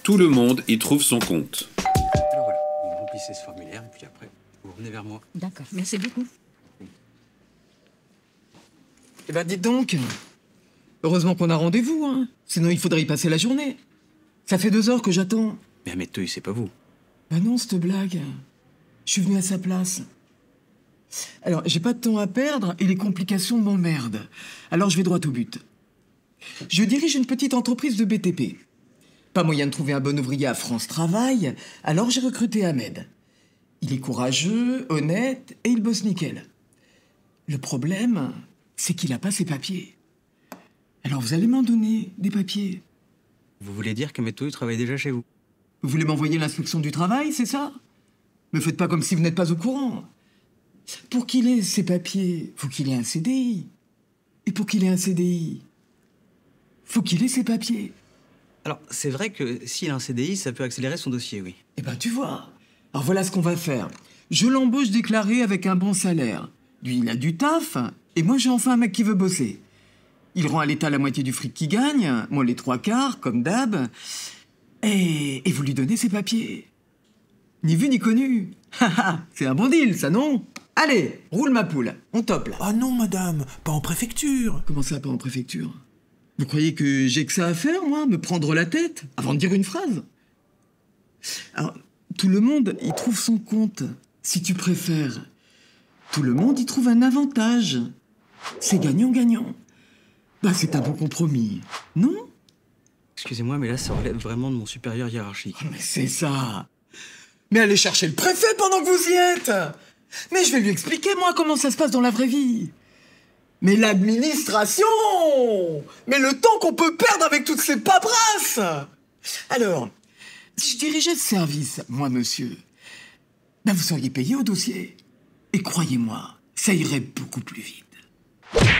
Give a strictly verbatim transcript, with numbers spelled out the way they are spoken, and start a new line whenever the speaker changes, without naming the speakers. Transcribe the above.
Tout le monde y trouve son compte.
Alors voilà, vous remplissez ce formulaire, et puis après, vous revenez vers moi.
D'accord, merci beaucoup.
Eh ben, dites donc. Heureusement qu'on a rendez-vous, hein. Sinon, il faudrait y passer la journée. Ça fait deux heures que j'attends.
Mais Ahmed Touy, c'est pas vous.
Bah non, cette blague. Je suis venu à sa place. Alors, j'ai pas de temps à perdre et les complications m'emmerdent. Alors, je vais droit au but. Je dirige une petite entreprise de B T P. Pas moyen de trouver un bon ouvrier à France Travail, alors j'ai recruté Ahmed. Il est courageux, honnête et il bosse nickel. Le problème, c'est qu'il a pas ses papiers. Alors, vous allez m'en donner des papiers.
Vous voulez dire qu'Ahmed Touy travaille déjà chez vous?
Vous voulez m'envoyer l'inspection du travail, c'est ça? Me faites pas comme si vous n'êtes pas au courant. Pour qu'il ait ses papiers, faut qu'il ait un C D I. Et pour qu'il ait un C D I, faut qu'il ait ses papiers.
Alors, c'est vrai que s'il a un C D I, ça peut accélérer son dossier, oui.
Eh ben, tu vois. Alors voilà ce qu'on va faire. Je l'embauche déclaré avec un bon salaire. Lui, il a du taf, et moi, j'ai enfin un mec qui veut bosser. Il rend à l'État la moitié du fric qu'il gagne, moi les trois quarts, comme d'hab. Et, et vous lui donnez ses papiers. Ni vu ni connu. C'est un bon deal, ça, non? Allez, roule ma poule, on top là.
Ah non, madame, pas en préfecture.
Comment ça, pas en préfecture? Vous croyez que j'ai que ça à faire, moi? Me prendre la tête avant de dire une phrase? Alors, tout le monde y trouve son compte, si tu préfères. Tout le monde y trouve un avantage. C'est gagnant-gagnant. Bah, c'est un bon compromis, non?
Excusez-moi, mais là, ça relève vraiment de mon supérieur hiérarchique.
Mais c'est ça. Mais allez chercher le préfet pendant que vous y êtes. Mais je vais lui expliquer, moi, comment ça se passe dans la vraie vie. Mais l'administration! Mais le temps qu'on peut perdre avec toutes ces paperasses! Alors, si je dirigeais ce service, moi, monsieur, ben vous seriez payé au dossier. Et croyez-moi, ça irait beaucoup plus vite.